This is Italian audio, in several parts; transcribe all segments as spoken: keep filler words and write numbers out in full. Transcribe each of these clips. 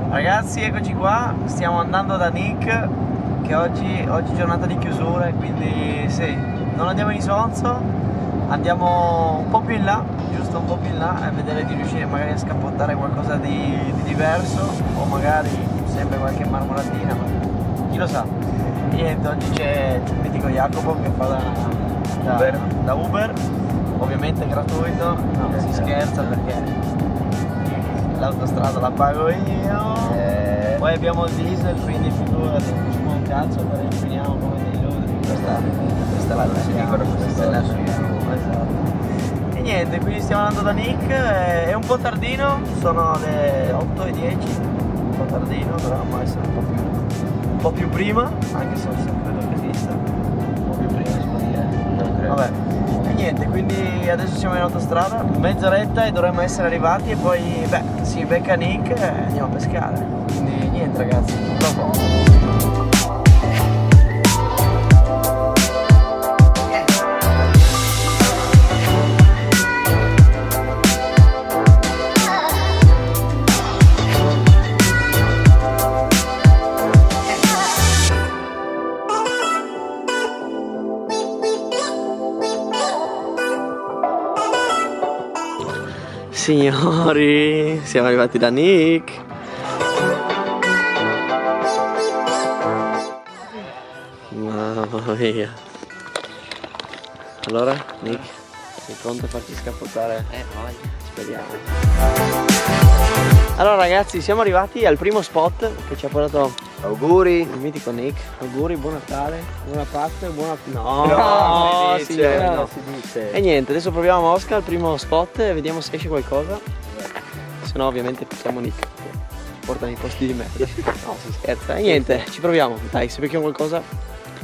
Ragazzi, eccoci qua, stiamo andando da Nick, che oggi, oggi è giornata di chiusura, quindi sì, non andiamo in Isonzo, andiamo un po' più in là, giusto un po' più in là, a vedere di riuscire magari a scappottare qualcosa di, di diverso, o magari sempre qualche marmoratina, ma chi lo sa. E niente, oggi c'è il mitico Jacopo che fa da, da, Uber. da Uber, ovviamente gratuito, no, si scherza perché l'autostrada la pago io, eh. Poi abbiamo il diesel, quindi figurati, ci può un cazzo, però finiamo come dei ludi. Questa, questa è la lasciamo, questa è la lasciamo, esatto. E niente, quindi stiamo andando da Nick, è un po' tardino, sono le otto e dieci, un po' tardino, dovremmo essere un po' più, un po' più prima, anche se ho sempre l'organista, un po' più prima si può dire, non credo. Vabbè. E niente, quindi adesso siamo in autostrada, mezz'oretta e dovremmo essere arrivati e poi, beh, si becca Nick e andiamo a pescare. Quindi niente ragazzi, dopo. Signori, siamo arrivati da Nick. Mamma mia. Allora, Nick, sei pronto a farci scappottare? Eh, voglio. Speriamo. Allora ragazzi, siamo arrivati al primo spot che ci ha portato auguri il mitico Nick. Auguri, buon Natale, buona Pasqua e buona... No, no, no, si, signore, dice, no. no, si dice. E niente, adesso proviamo a Mosca al primo spot e vediamo se esce qualcosa. Se no ovviamente picchiamo Nick, che porta nei posti di merda. No, si scherza. E niente, ci proviamo. Dai, se becchiamo qualcosa.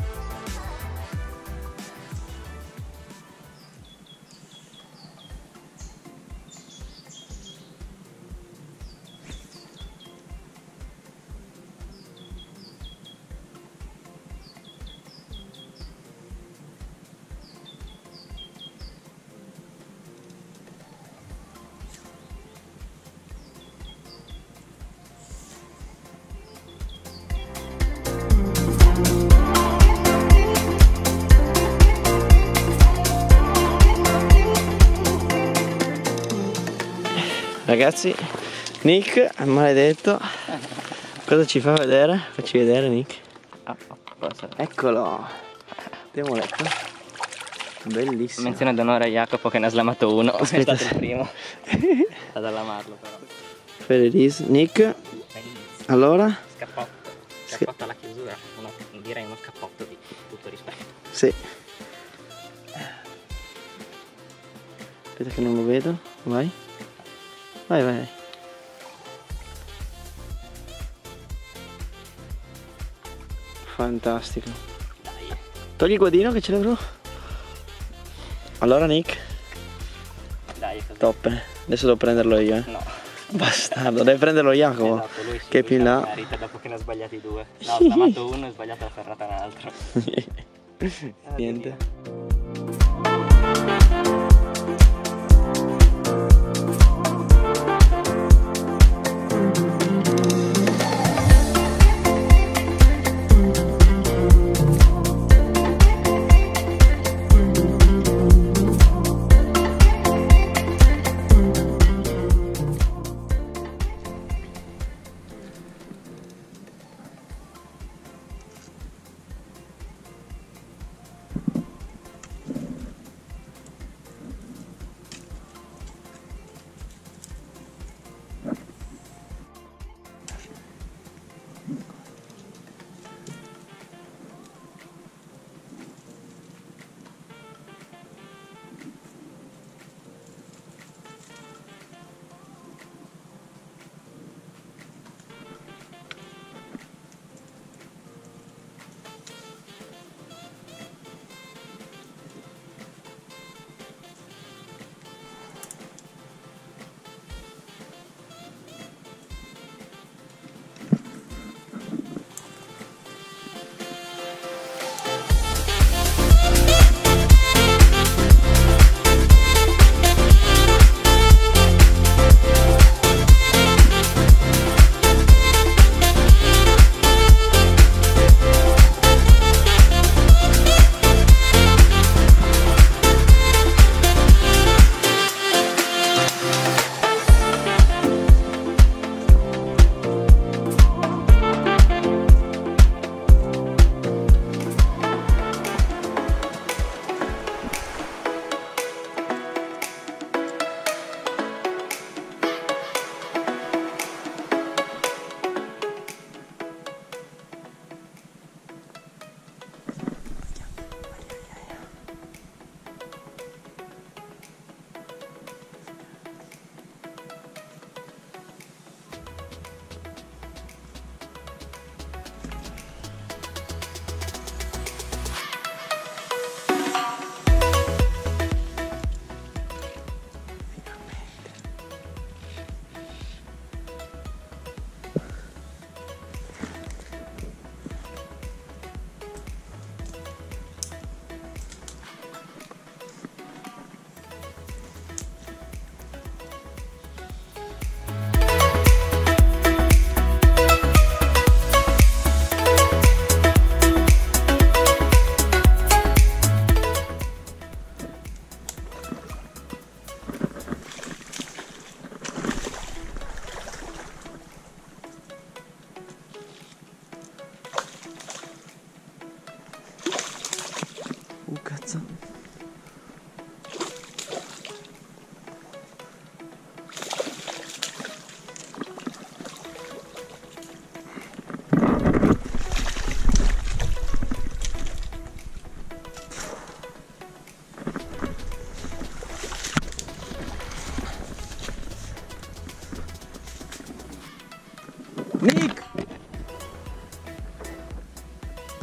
Ragazzi, Nick è maledetto. Cosa ci fa vedere? Facci vedere Nick. Ah, cosa? Eccolo. Abbiamo letto. Bellissimo. Menzione d'onore a Jacopo che ne ha slamato uno. Aspetta. È stato il primo ad allamarlo però. Feliz. Nick. Allora? Scappotto. Scappotto alla chiusura. Uno, direi uno scappotto di tutto rispetto. Sì. Aspetta che non lo vedo. Vai. Vai, vai. Fantastico. Dai. Togli il guadino che ce l'avrò. Allora Nick. Dai, così. Top. Adesso devo prenderlo io, eh. No. Bastardo, deve prenderlo Jacopo. Esatto, lui sì, che lui più in là. merita dopo che ne ha sbagliati due. No, ho slamato uno e sbagliato la ferrata un altro. Niente.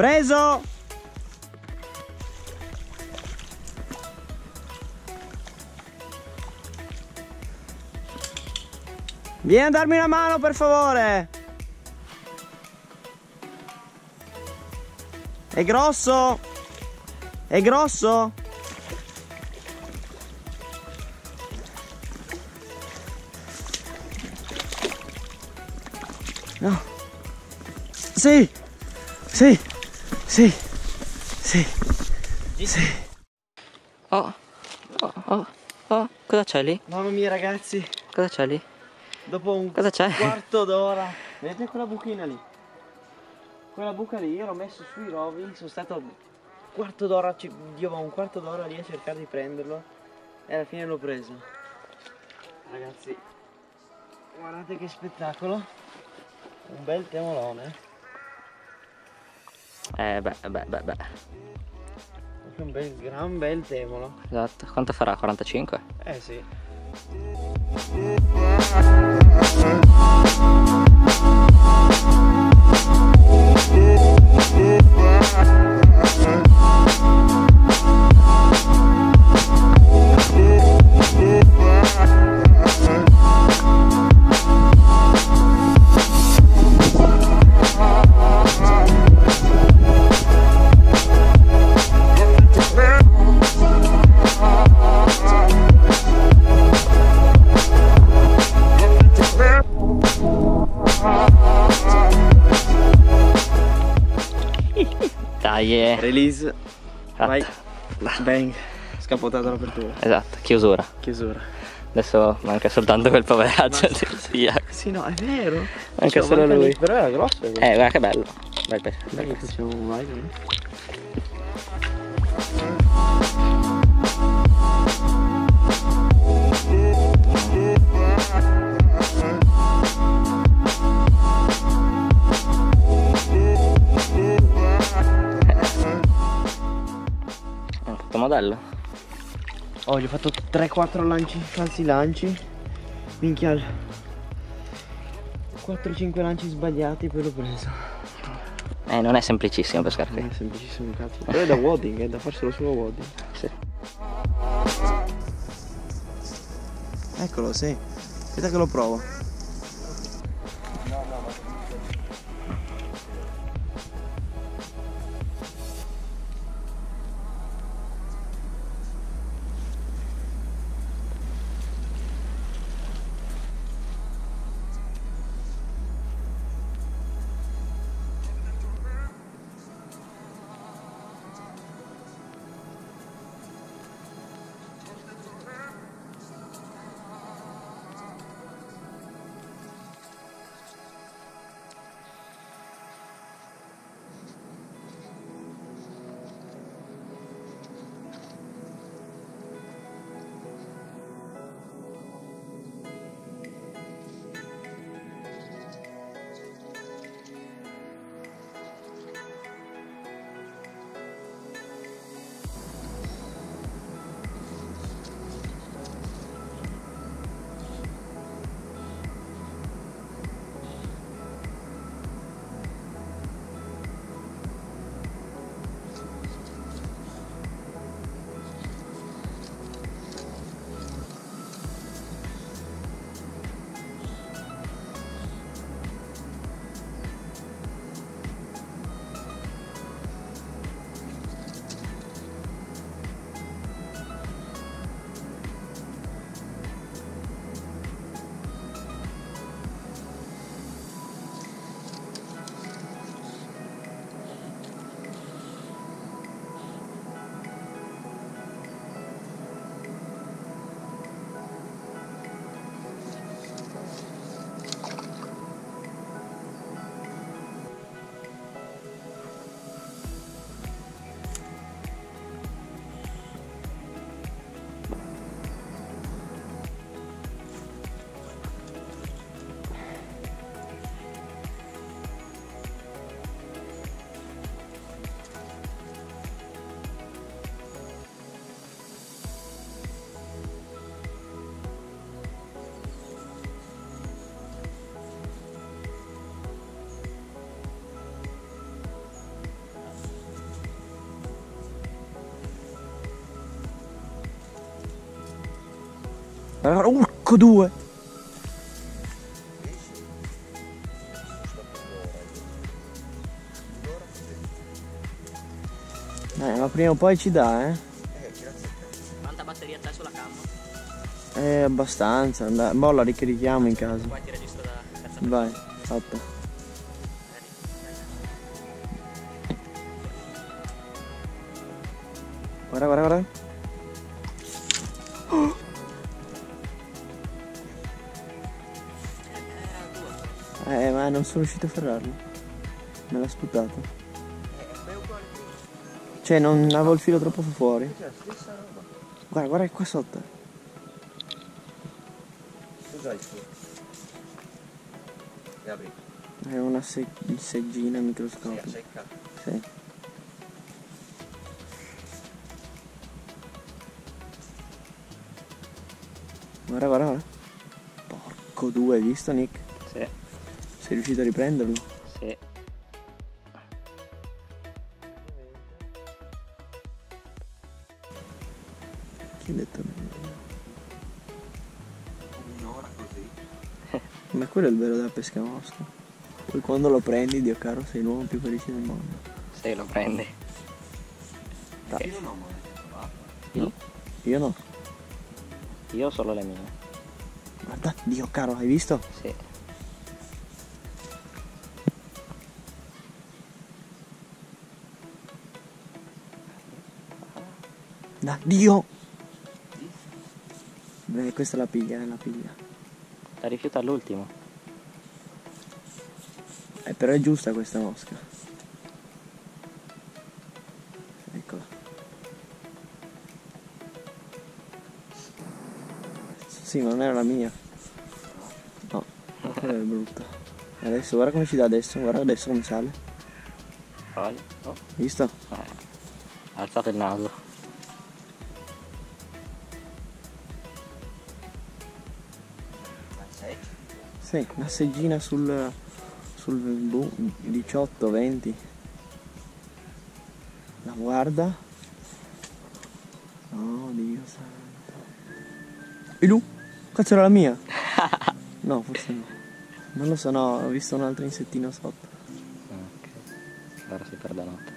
Preso! Vieni a darmi una mano per favore! È grosso? È grosso? No. Sì! Sì! Sì! Sì! Sì! Oh, oh, oh, oh, cosa c'è lì? Mamma mia ragazzi, Cosa c'è lì? dopo un Cosa c'è? quarto d'ora, vedete quella buchina lì? Quella buca lì io l'ho messo sui rovi, sono stato un quarto d'ora, io ho un quarto d'ora lì a cercare di prenderlo e alla fine l'ho preso. Ragazzi, guardate che spettacolo, un bel temolone. Eh beh, beh, beh, beh. Proprio un bel, gran bel temolo. Esatto. Quanto farà? quarantacinque? Eh sì. Dai, eh. Release, vai, Esatto. bang, scapotato l'apertura. Esatto, chiusura. Chiusura. Adesso manca soltanto quel poveraggio di via. Sì, no, è vero. Manca Cioè, solo manca lui. lì, però era grosso. Eh, guarda che bello. Bel pesce. Dai, che facciamo, vai, vai. Questo modello. Oh, gli ho fatto tre quattro lanci, falsi lanci. Minchia. quattro cinque lanci sbagliati e poi l'ho preso. Eh, non è semplicissimo pescare qui. Non è semplicissimo, cazzo. Però è da wadding, è da farselo solo wadding. Sì. Eccolo, sì. Aspetta che lo provo. Guarda, urco due! Eh, ma prima o poi ci dà, eh? Quanta batteria c'è sulla cam? Eh, abbastanza. Andà. Boh, la ricarichiamo in casa. Poi ti registro da terza Vai, fatta. Guarda, guarda, guarda. Oh! Eh, ma non sono riuscito a ferrarlo. Me l'ha sputato. Cioè, non avevo il filo troppo fuori. Guarda, guarda qua sotto. Cos'hai su? E apri. È una se seggina microscopica. Sì, secca. Sì. Guarda, guarda, guarda. Porco due, hai visto, Nick? Sì. Sei riuscito a riprenderlo? Sì. Chi ha detto? Un'ora così. Ma quello è il vero della pesca mosca. Poi quando lo prendi, Dio caro, sei l'uomo più felice del mondo. Se lo prendi. Dai. Io non ho monete trovate. No, io no. Io ho solo le mie. Guarda, Dio caro, hai visto? Sì. Da Dio! Beh, questa la piglia, eh, la piglia. La rifiuta all'ultimo. Eh, però è giusta questa mosca. Eccola. Sì, ma non era la mia. No, quella è brutta. Adesso, guarda come ci dà adesso, guarda adesso come sale. Poi. Oh. Visto? Eh. Ha alzato il naso. Sì, una seggina sul, sul boh, diciotto venti. La guarda. Oh Dio santo. E lui? Cazzo era la mia? No, forse no. Non lo so, no, ho visto un altro insettino sotto. Ok. Allora si perde notte.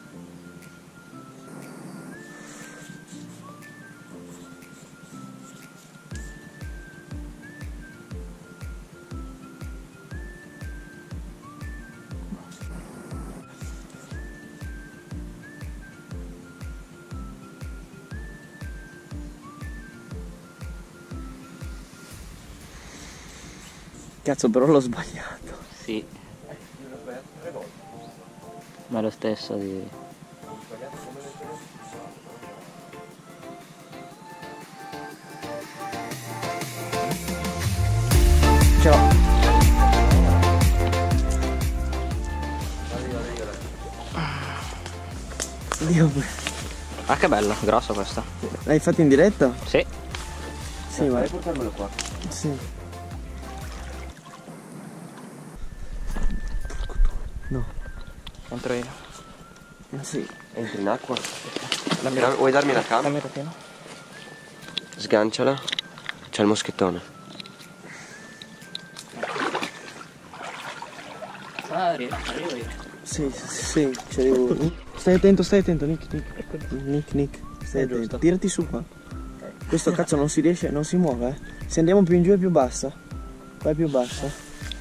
Cazzo, però l'ho sbagliato. Sì. Ma è lo stesso di... Ce l'ho. Dio. Ah, che bello, grosso questo. L'hai fatto in diretta? Sì. Sì, vai. Portarmelo qua. Sì. No. Entro io. Eh sì. Entri in acqua. Dammi Dam- Vuoi darmi la cam? Dammi il rotino. Sganciala. C'è il moschettone. Ah, arrivo, arrivo io. Sì, sì, sì, ci arrivo. Stai attento, stai attento, Nick, Nick. Nick, Nick, stai È attento. giusto. Tirati su qua. Questo cazzo non si riesce, non si muove, eh. Se andiamo più in giù è più bassa. Qua è più bassa.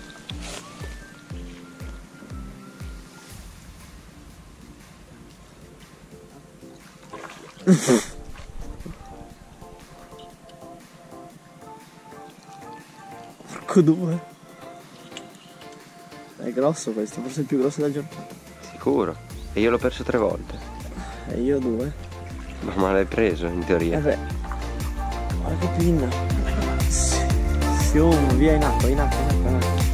Porco due. È grosso questo, forse il più grosso della giornata. Sicuro. E io l'ho perso tre volte. E io due. Ma me l'hai preso in Eh teoria. beh. Guarda che pinna. Siamo via in acqua, in acqua, in acqua, in acqua.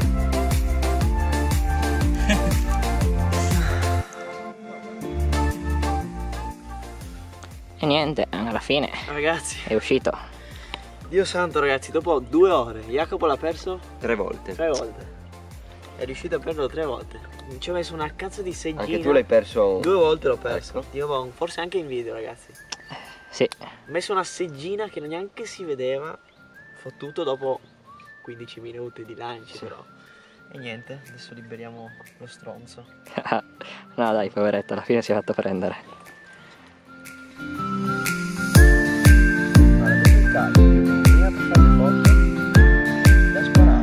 E niente, alla fine Ragazzi, è uscito. Dio santo ragazzi, dopo due ore Jacopo l'ha perso Tre volte. tre volte. È riuscito a perderlo tre volte. Ci ho messo una cazzo di seggina. Anche tu l'hai perso. Due volte l'ho perso. Ecco. Dio, forse anche in video ragazzi. Sì. Ho messo una seggina che neanche si vedeva. fottuto dopo quindici minuti di lanci, Sì. però. E niente, adesso liberiamo lo stronzo. No dai, poveretto, alla fine si è fatto prendere. Guarda, questo è il calcio, che prima per fare le foto da sparare.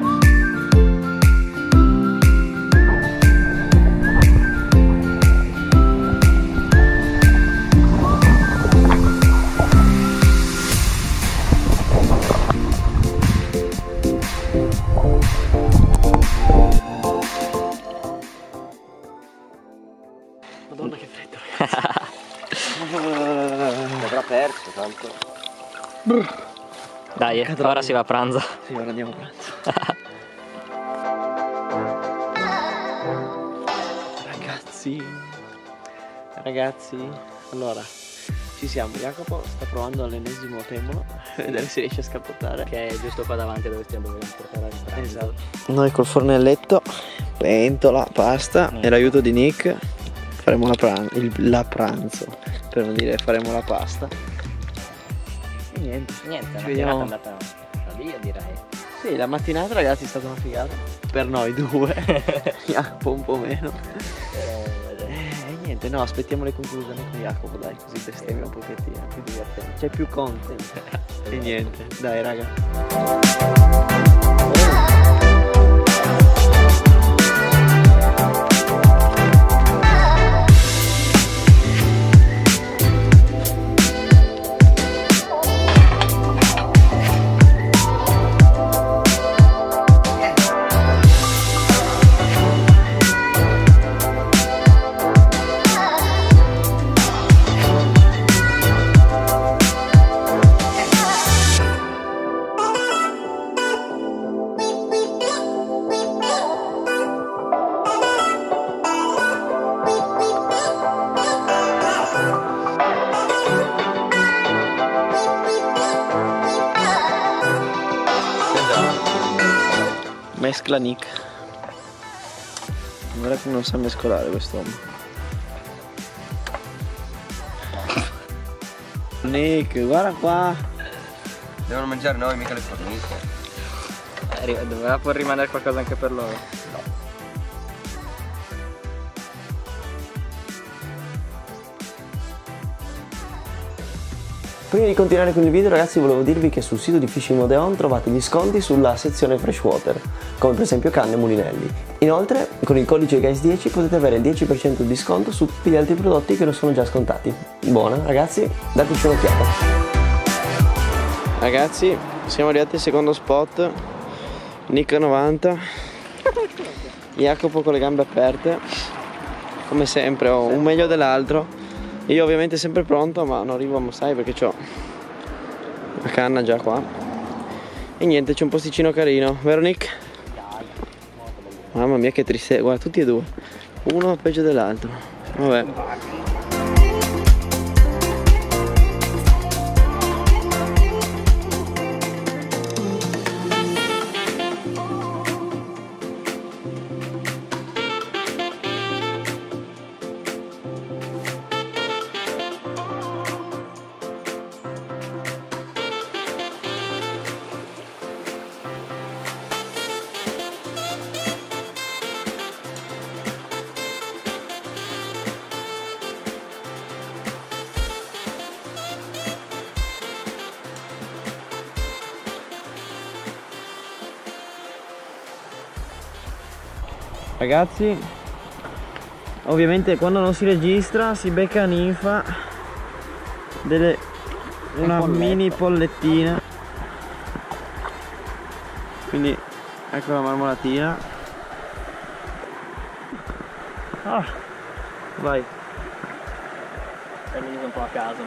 Madonna che freddo, ragazzi. L'avrà perso tanto. Dai, Porca ora si va a pranzo. Sì, ora andiamo a pranzo. Ragazzi, ragazzi, allora, ci siamo. Jacopo sta provando l'ennesimo temolo, a vedere se riesce a scappottare. Che è giusto qua davanti dove stiamo dovendo portare il pranzo. Esatto. Noi col fornelletto, pentola, pasta Mm. e l'aiuto di Nick faremo la, pran- il- la pranzo, per non dire faremo la pasta. E niente. Niente, Ci la vediamo. mattinata è andata da Dio, direi. Sì, la mattinata ragazzi è stata una figata. Per noi due. Jacopo un po' meno. Però, vedete. E niente, no, aspettiamo le conclusioni con Jacopo, dai, così bestemmiamo un pochettino, è più divertente. C'è più content. E niente, dai raga. Mescla Nick. Guarda come non sa mescolare quest'uomo. Nick, guarda qua. Devono mangiare noi, mica le forniche. Eh, doveva poi rimanere qualcosa anche per loro. Prima di continuare con il video ragazzi volevo dirvi che sul sito di Fishing Odeon trovate gli sconti sulla sezione freshwater, come per esempio canne e mulinelli. Inoltre con il codice guys dieci potete avere il dieci per cento di sconto su tutti gli altri prodotti che non sono già scontati. Buona ragazzi, dateci un'occhiata. Ragazzi, siamo arrivati al secondo spot. Nick novanta, Jacopo con le gambe aperte, come sempre, ho un meglio dell'altro. Io ovviamente sempre pronto, ma non arrivo a mostrare perché ho la canna già qua. E niente, c'è un posticino carino, vero Nick? Mamma mia che tristezza, guarda tutti e due, uno peggio dell'altro. Vabbè. Ragazzi, ovviamente quando non si registra si becca ninfa delle, una polletta. mini pollettina, quindi ecco la marmolatina. Ah, vai. Prendi un po' a caso.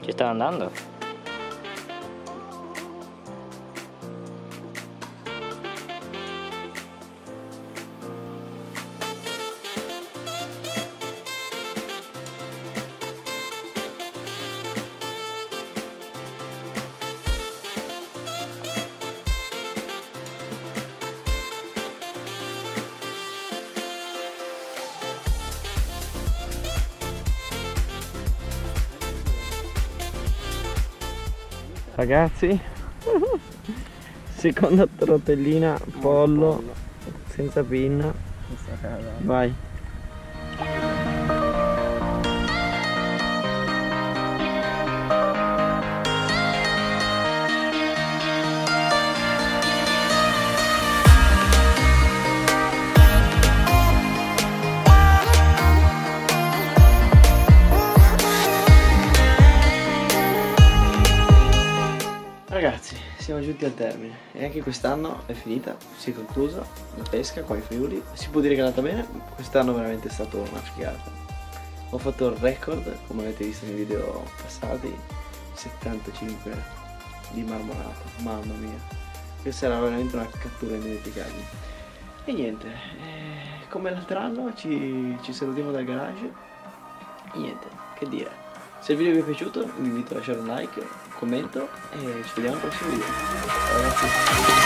Ci sta andando? Ragazzi, seconda rotellina, pollo, senza pinna, vai. Ragazzi, siamo giunti al termine e anche quest'anno è finita, si è conclusa la pesca qua in Friuli. Si può dire che è andata bene, quest'anno veramente è stato una figata. Ho fatto il record, come avete visto nei video passati, settantacinque di marmorato, mamma mia. Questa era veramente una cattura indimenticabile. E niente, eh, come l'altro anno ci, ci salutiamo dal garage e niente, che dire. Se il video vi è piaciuto vi invito a lasciare un like, un commento e ci vediamo al prossimo video. Ciao ragazzi.